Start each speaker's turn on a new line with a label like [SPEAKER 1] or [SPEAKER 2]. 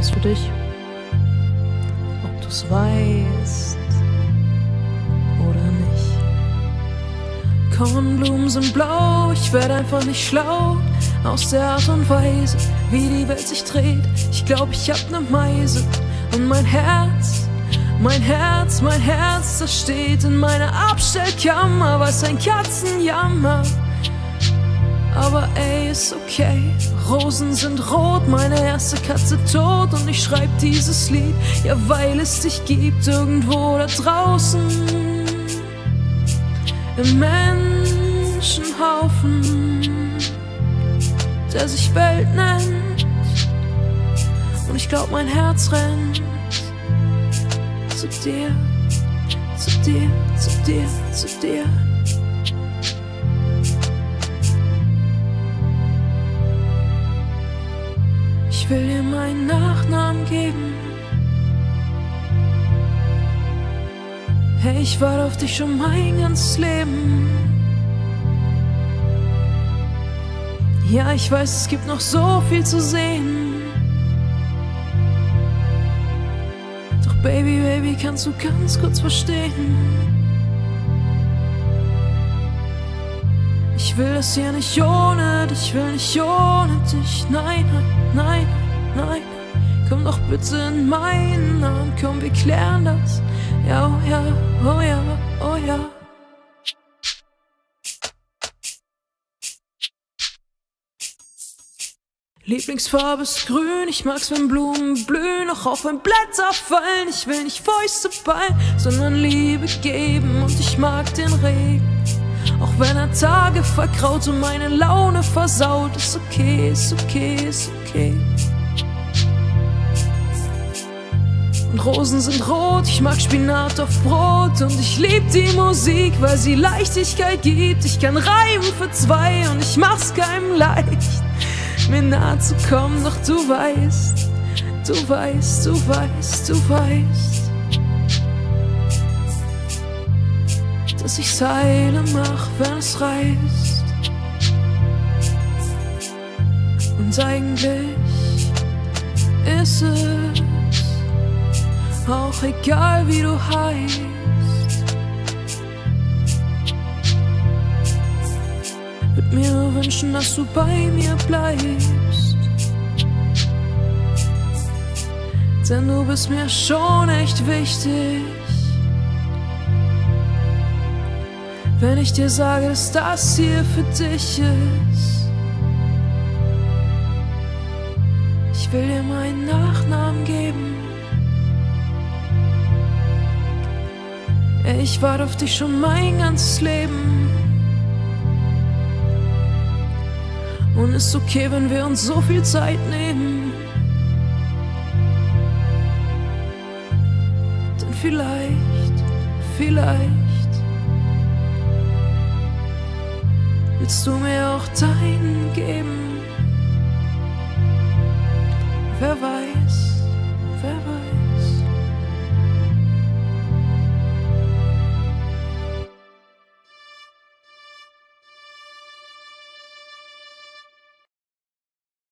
[SPEAKER 1] ist für dich. Ob du es weißt oder nicht. Kornblumen sind blau, ich werde einfach nicht schlau aus der Art und Weise, wie die Welt sich dreht. Ich glaube, ich hab ne Meise und mein Herz, das steht in meiner Abstellkammer, was ein Katzenjammer. Aber ey, ist okay, Rosen sind rot, meine erste Katze tot und ich schreib dieses Lied, ja, weil es dich gibt irgendwo da draußen im Menschenhaufen, der sich Welt nennt. Und ich glaub, mein Herz rennt zu dir, zu dir, zu dir, zu dir. Ich will dir meinen Nachnamen geben. Hey, ich warte auf dich schon mein ganzes Leben. Ja, ich weiß, es gibt noch so viel zu sehen. Doch Baby, Baby, kannst du ganz kurz verstehen? Ich will das hier nicht ohne dich, will nicht ohne dich. Nein, nein, nein, nein. Komm doch bitte in meinen Arm, komm, wir klären das. Ja, oh ja, oh ja, oh ja. Lieblingsfarbe ist grün, ich mag's, wenn Blumen blühen, auch auf wenn Blätter fallen. Ich will nicht Fäuste ballen, sondern Liebe geben und ich mag den Regen. Auch wenn er Tage verkraut und meine Laune versaut, ist okay, ist okay, ist okay. Und Rosen sind rot, ich mag Spinat auf Brot und ich lieb die Musik, weil sie Leichtigkeit gibt. Ich kann reimen für zwei und ich mach's keinem leicht, mir nahe zu kommen, doch du weißt, du weißt, du weißt, du weißt, dass ich Seile mach, wenn es reißt. Und eigentlich ist es auch egal, wie du heißt. Würd mir nur wünschen, dass du bei mir bleibst, denn du bist mir schon echt wichtig. Wenn ich dir sage, dass das hier für dich ist, ich will dir meinen Nachnamen geben. Ey, ich warte auf dich schon mein ganzes Leben. Und ist okay, wenn wir uns so viel Zeit nehmen. Denn vielleicht willst du mir auch deinen geben? Wer weiß.